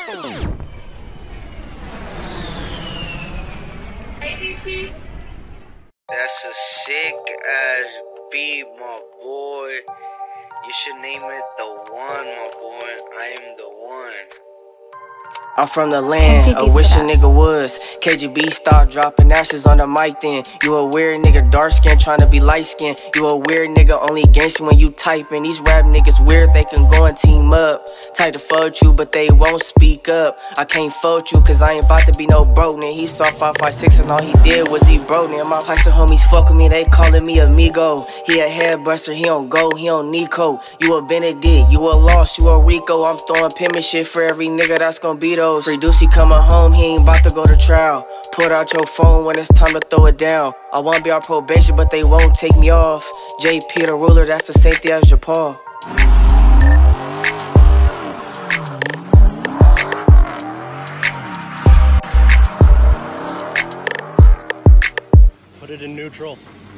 That's a sick ass beat, my boy. You should name it The One, my boy. I am the one. I'm from the land, I wish a nigga was. KGB start dropping ashes on the mic then. You a weird nigga, dark skin, tryna be light skin. You a weird nigga, only gangsta when you typing. These rap niggas weird, they can go and team up. Tight to fuck you, but they won't speak up. I can't fuck you, cause I ain't about to be no broke nigga. He saw 556 and all he did was he broke nigga. My Paisa homies fuck with me, they calling me amigo. He a head buster, he don't go, he don't Nico. You a Benedict, you a Lost, you a Rico. I'm throwing pimpin' shit for every nigga that's gon' be those. Free Deucey coming home, he ain't about to go to trial. Put out your phone when it's time to throw it down. I wanna be on probation, but they won't take me off. JP the ruler, that's the same thing as Japal. Put it in neutral.